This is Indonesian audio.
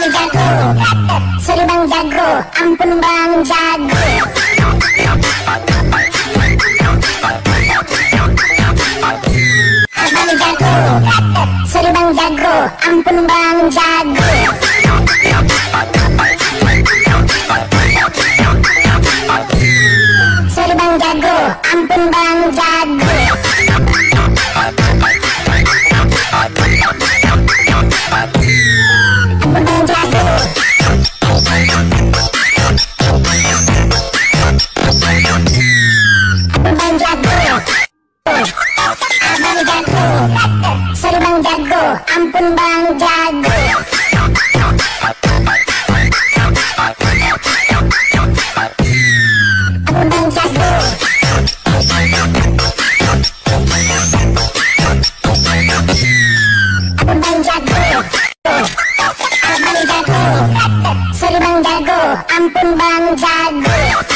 Bang jago, sorry bang jago, ampun bang jago. Bang jago, sorry bang jago, ampun bang jago. Sorry bang jago, ampun bang jago. Bang jago, bang jago, bang jago, sorry bang jago, ampun bang jago. Bang jago, bang jago, bang jago, sorry bang jago, ampun bang jago.